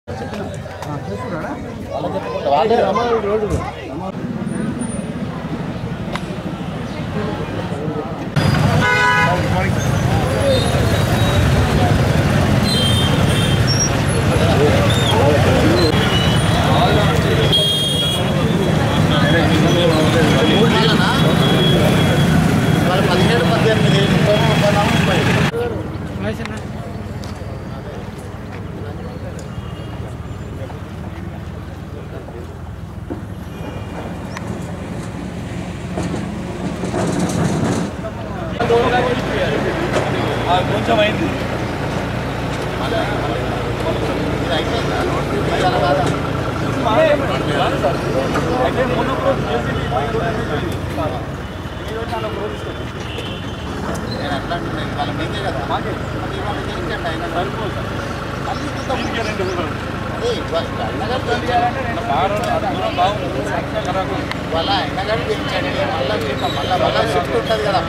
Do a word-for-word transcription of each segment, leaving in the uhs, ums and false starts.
పదిహేడు పద్దెనిమిది ముప్పై కొంచెం అయింది అయితే మొన్న నేను అట్లా అంటున్నాను వాళ్ళ మీకే కదా మాకే వాళ్ళకి ఇచ్చండి ఆయన సరిపోతుంది వాళ్ళ ఎండగడ్డ పెంచండి మళ్ళీ మళ్ళీ మళ్ళీ షిఫ్ట్ ఉంటుంది కదా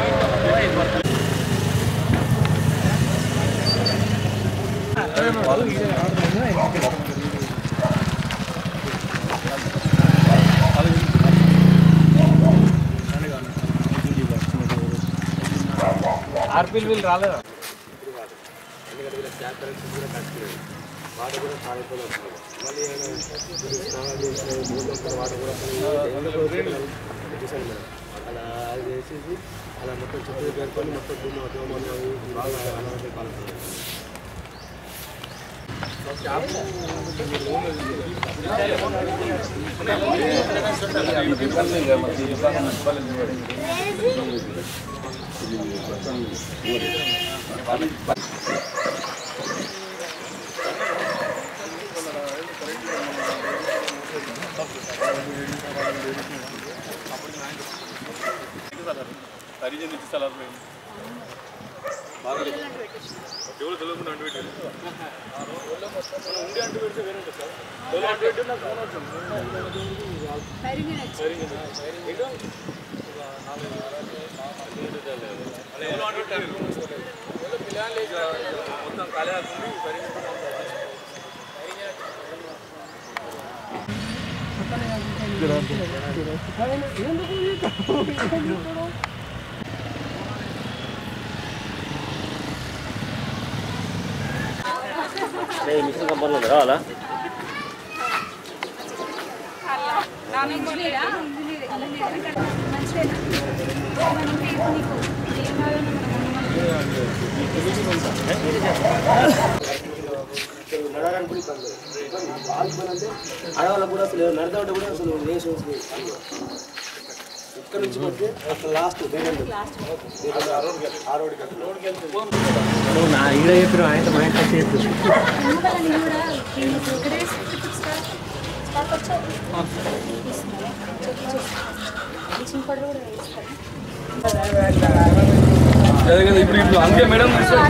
ఆర్పిల్ వీళ్ళు రాలేదా ఎందుకంటే వీళ్ళ క్యాబ్ కరెక్షన్ కూడా కట్టుకులేదు వాటర్ కూడా కాలిపోయి వస్తుంది మళ్ళీ స్నానాలు చేసిన మూడు వాటర్ కూడా పెట్టేశాను మేడం అలా అది చేసేసి అలా మొత్తం చెట్లు పేర్కొని మొత్తం దూమ దోమలు బాగా అలవాటు కాలుతుంది హరిజన్ ఇచ్చి స్థలాలు బాగా ఎవరు తెలియకుండా అంటు పెట్టి ఉండి అంటు పెడితే వేరే ఉంటుంది సార్ తొలి అంటు పెట్టి నాకు ఫోన్ వచ్చింది మొత్తం ఖాళీ అవుతుంది మిషన్ కంపెనీలో రావాలా నడవడానికి ఆడవాళ్ళకు కూడా అసలు నడదాంటే కూడా అసలు లేచి ఇక్కడ నుంచి పోతే అసలు లాస్ట్ ఆ రోడ్కి నా ఈడ చెప్పారు ఆయన మా ఇంట్లో చేస్తారు ఇప్పుడు ఇప్పుడు అంతే మేడం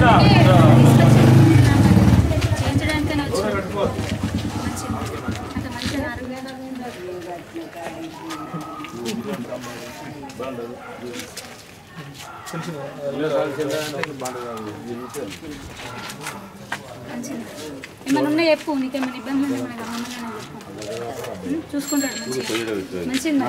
ఏమన్నా ఉన్నా చెప్పు నీకేమైనా ఇబ్బంది చూసుకుంటాడు మంచిగా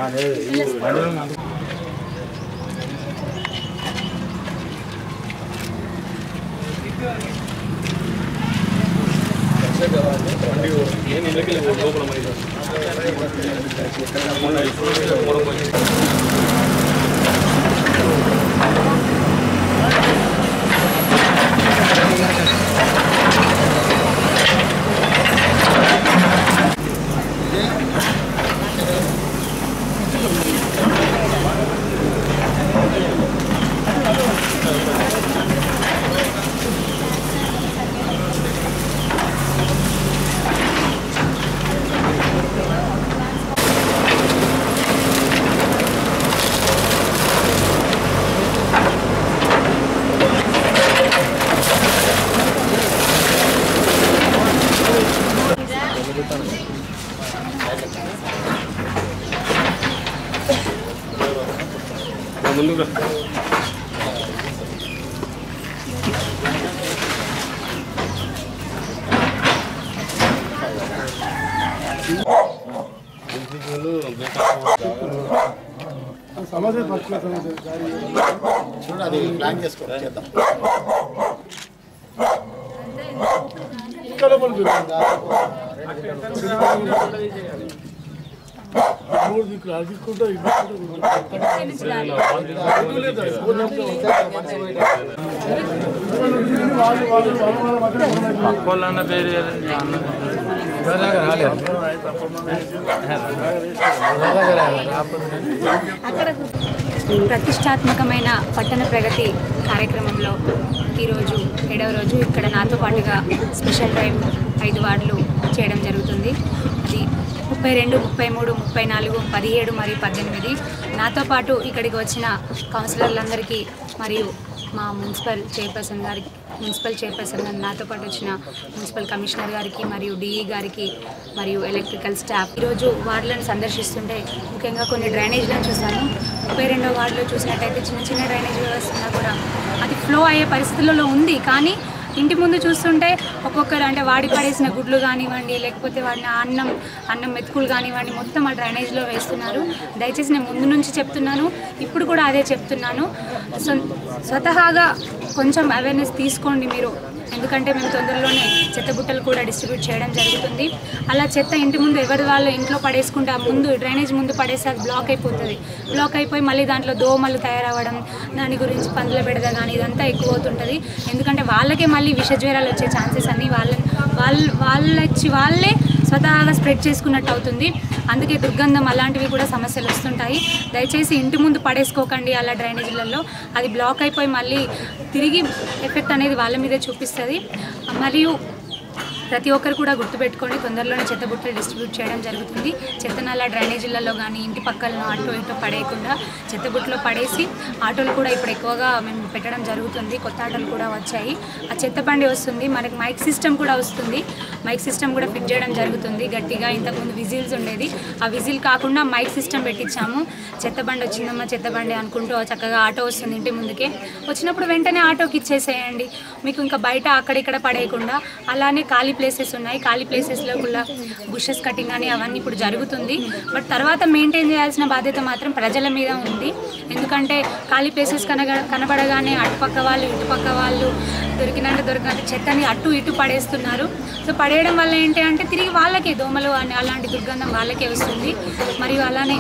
ముందుగా సమస్య పక్షుల సమస్య చూడండి, అది ప్లాన్ చేసుకోవడం చేద్దాం. ఇక్కడ మూడు దిక్కులు అదిక్కుంటా అన్న పేరు ప్రతిష్టాత్మకమైన పట్టణ ప్రగతి కార్యక్రమంలో ఈరోజు ఏడవ రోజు ఇక్కడ నాతో పాటుగా స్పెషల్ డ్రైవ్ ఐదు వార్డులు చేయడం జరుగుతుంది. అది ముప్పై రెండు ముప్పై మూడు ముప్పై నాలుగు పదిహేడు మరియు పద్దెనిమిది. నాతో పాటు ఇక్కడికి వచ్చిన కౌన్సిలర్లందరికీ మరియు మా మున్సిపల్ చైర్పర్సన్ గారికి మున్సిపల్ చైర్పర్సన్ గారు నాతో పాటు వచ్చిన మున్సిపల్ కమిషనర్ గారికి మరియు డిఈ గారికి మరియు ఎలక్ట్రికల్ స్టాఫ్ ఈరోజు వార్డులను సందర్శిస్తుంటే ముఖ్యంగా కొన్ని డ్రైనేజ్లను చూశాను. ముప్పై రెండో వార్డులో చూసినట్టయితే చిన్న చిన్న డ్రైనేజ్ వ్యవస్థ కూడా అది ఫ్లో అయ్యే పరిస్థితులలో ఉంది. కానీ ఇంటి ముందు చూస్తుంటే ఒక్కొక్కరు అంటే వాడి పడేసిన గుడ్లు కానివ్వండి, లేకపోతే వాడిన అన్నం అన్నం మెతుకులు కానివ్వండి మొత్తం ఆ డ్రైనేజ్లో వేస్తున్నారు. దయచేసి నేను ముందు నుంచి చెప్తున్నాను, ఇప్పుడు కూడా అదే చెప్తున్నాను. స్వతహాగా కొంచెం అవేర్నెస్ తీసుకోండి మీరు, ఎందుకంటే మేము తొందరలోనే చెత్త బుట్టలు కూడా డిస్ట్రిబ్యూట్ చేయడం జరుగుతుంది. అలా చెత్త ఇంటి ముందు ఎవరి వాళ్ళు ఇంట్లో పడేసుకుంటే ఆ ముందు డ్రైనేజ్ ముందు పడేసి అది బ్లాక్ అయిపోతుంది. బ్లాక్ అయిపోయి మళ్ళీ దాంట్లో దోమలు తయారవ్వడం, దాని గురించి పందుల బెడద కానీ ఇదంతా ఎక్కువ అవుతుంటుంది. ఎందుకంటే వాళ్ళకే మళ్ళీ విష జ్వరాలు వచ్చే ఛాన్సెస్ అన్నీ వాళ్ళ వాళ్ళు వాళ్ళొచ్చి వాళ్ళే స్వతహాగా స్ప్రెడ్ చేసుకున్నట్టు అవుతుంది. అందుకే దుర్గంధం అలాంటివి కూడా సమస్యలు వస్తుంటాయి. దయచేసి ఇంటి ముందు పడేసుకోకండి అలా డ్రైనేజీలలో, అది బ్లాక్ అయిపోయి మళ్ళీ తిరిగి ఎఫెక్ట్ అనేది వాళ్ళ మీదే చూపిస్తుంది. మరియు ప్రతి ఒక్కరు కూడా గుర్తుపెట్టుకోండి, తొందరలోనే చెత్త బుట్టలు డిస్ట్రిబ్యూట్ చేయడం జరుగుతుంది. చెత్త నల్ల డ్రైనేజీలలో కానీ ఇంటి పక్కలను అటో ఇటో పడేయకుండా చెత్త బుట్టలో పడేసి ఆటోలు కూడా ఇప్పుడు ఎక్కువగా మేము పెట్టడం జరుగుతుంది. కొత్త ఆటోలు కూడా వచ్చాయి. ఆ చెత్త బండి వస్తుంది, మనకి మైక్ సిస్టమ్ కూడా వస్తుంది. మైక్ సిస్టమ్ కూడా ఫిట్ చేయడం జరుగుతుంది గట్టిగా. ఇంతకుముందు విజిల్స్ ఉండేది, ఆ విజిల్ కాకుండా మైక్ సిస్టమ్ పెట్టించాము. చెత్త బండి వచ్చిందమ్మా చెత్త బండి అనుకుంటూ చక్కగా ఆటో వస్తుంది ఇంటి ముందుకే. వచ్చినప్పుడు వెంటనే ఆటోకి ఇచ్చేసేయండి, మీకు ఇంకా బయట అక్కడిక్కడ పడేయకుండా. అలానే ఖాళీ ప్లేసెస్ ఉన్నాయి, ఖాళీ ప్లేసెస్లో కూడా బుషెస్ కటింగ్ అని అవన్నీ ఇప్పుడు జరుగుతుంది. బట్ తర్వాత మెయింటైన్ చేయాల్సిన బాధ్యత మాత్రం ప్రజల మీద ఉంది. ఎందుకంటే ఖాళీ ప్లేసెస్ కనగ కనబడగానే అటుపక్క వాళ్ళు ఇటుపక్క వాళ్ళు దొరికినట్టు దొరికినట్టు చెత్తని అటు ఇటు పడేస్తున్నారు. సో పడేయడం వల్ల ఏంటి అంటే తిరిగి వాళ్ళకే దోమలు అని అలాంటి దుర్గంధం వాళ్ళకే వస్తుంది. మరియు అలానే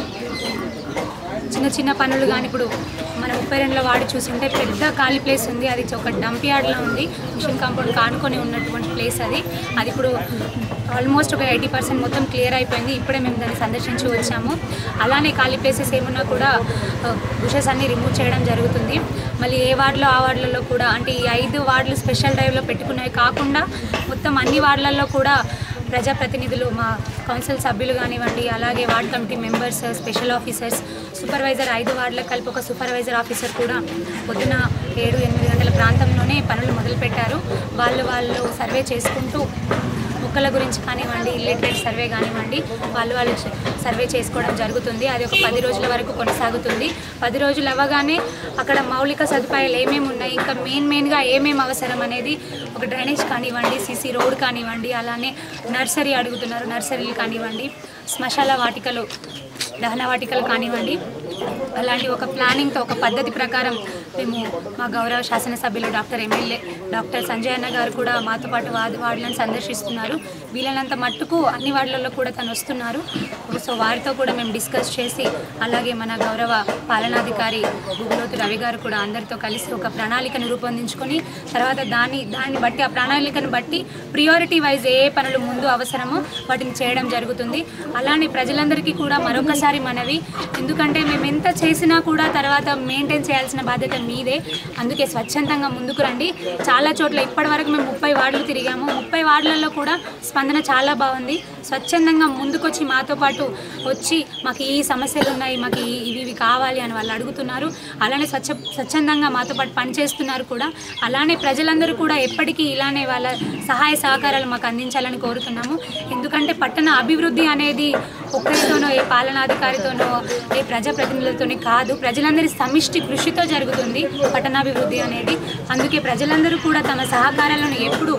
చిన్న చిన్న పనులు కానీ ఇప్పుడు మన ముప్పై రెండులో వాడి చూస్తుంటే పెద్ద ఖాళీ ప్లేస్ ఉంది, అది ఒక డంప్ యార్డ్లో ఉంది. మిషన్ కాంపౌండ్ కానుకొని ఉన్నటువంటి ప్లేస్ అది అది ఇప్పుడు ఆల్మోస్ట్ ఒక ఎయిటీ పర్సెంట్ మొత్తం క్లియర్ అయిపోయింది. ఇప్పుడే మేము దాన్ని సందర్శించి వచ్చాము. అలానే ఖాళీ ప్లేసెస్ ఏమున్నా కూడా బుషెస్ అన్నీ రిమూవ్ చేయడం జరుగుతుంది. మళ్ళీ ఏ వార్డులో ఆ వార్డులలో కూడా అంటే ఈ ఐదు వార్డులు స్పెషల్ డ్రైవ్లో పెట్టుకున్నవి కాకుండా మొత్తం అన్ని వార్డులలో కూడా ప్రజాప్రతినిధులు మా కౌన్సిల్ సభ్యులు కానివ్వండి, అలాగే ward committee members, special officers, supervisor ఐదు వార్డులకు కలిపి ఒక సూపర్వైజర్ ఆఫీసర్ కూడా పొద్దున ఏడు ఎనిమిది గంటల ప్రాంతంలోనే పనులు మొదలుపెట్టారు. వాళ్ళు వాళ్ళు సర్వే చేసుకుంటూ మొక్కల గురించి కానివ్వండి, ఇల్లిటరేట్ సర్వే కానివ్వండి వాళ్ళు వాళ్ళు సర్వే చేసుకోవడం జరుగుతుంది. అది ఒక పది రోజుల వరకు కొనసాగుతుంది. పది రోజులు అవ్వగానే అక్కడ మౌలిక సదుపాయాలు ఏమేమి ఉన్నాయి, ఇంకా మెయిన్ మెయిన్గా ఏమేమి అవసరం అనేది ఒక డ్రైనేజ్ కానివ్వండి, సీసీ రోడ్ కానివ్వండి, అలానే నర్సరీ అడుగుతున్నారు నర్సరీలు కానివ్వండి, శ్మశాల వాటికలు దహన వాటికలు కానివ్వండి, అలాంటి ఒక ప్లానింగ్తో ఒక పద్ధతి ప్రకారం మేము మా గౌరవ శాసనసభ్యులు డాక్టర్ ఎమ్మెల్యే డాక్టర్ సంజయ్ అన్న గారు కూడా మాతో పాటు వార్డు వార్డులను సందర్శిస్తున్నారు. వీళ్ళనంత మట్టుకు అన్ని వార్డులలో కూడా తను వస్తున్నారు. సో వారితో కూడా మేము డిస్కస్ చేసి అలాగే మన గౌరవ పాలనాధికారి గుగులోతు రవి గారు కూడా అందరితో కలిసి ఒక ప్రణాళికను రూపొందించుకొని తర్వాత దాన్ని దాన్ని బట్టి ఆ ప్రణాళికను బట్టి ప్రియారిటీ వైజ్ ఏ పనులు ముందు అవసరమో వాటిని చేయడం జరుగుతుంది. అలానే ప్రజలందరికీ కూడా మరొకసారి మనవి, ఎందుకంటే మేము ఎంత చేసినా కూడా తర్వాత మెయింటైన్ చేయాల్సిన బాధ్యత మీదే. అందుకే స్వచ్ఛందంగా ముందుకు రండి. చాలా చోట్ల ఇప్పటి వరకు మేము ముప్పై వార్డులు తిరిగాము. ముప్పై వార్డులలో కూడా స్పందన చాలా బాగుంది. స్వచ్ఛందంగా ముందుకొచ్చి మాతో పాటు వచ్చి మాకు ఈ సమస్యలు ఉన్నాయి, మాకు ఇవి ఇవి కావాలి అని వాళ్ళు అడుగుతున్నారు. అలానే స్వచ్ఛ స్వచ్ఛందంగా మాతో పాటు పనిచేస్తున్నారు కూడా. అలానే ప్రజలందరూ కూడా ఎప్పటికీ ఇలానే వాళ్ళ సహాయ సహకారాలు మాకు అందించాలని కోరుతున్నాము. ఎందుకంటే పట్టణ అభివృద్ధి అనేది ఒక్కరితోనో ఏ పాలనాధికారితోనో ఏ ప్రజాప్రతినిధులతోనే కాదు, ప్రజలందరి సమిష్టి కృషితో జరుగుతుంది పట్టణాభివృద్ధి అనేది. అందుకే ప్రజలందరూ కూడా తమ సహకారాలను ఎప్పుడు మాకు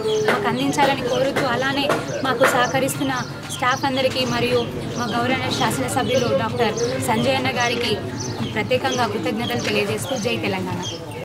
మాకు అందించాలని కోరుతూ అలానే మాకు సహకరిస్తున్న స్టాఫ్ అందరికీ మరియు మా గౌరవ శాసనసభ్యులు డాక్టర్ సంజయ్ అన్న గారికి ప్రత్యేకంగా కృతజ్ఞతలు తెలియజేస్తూ జై తెలంగాణ.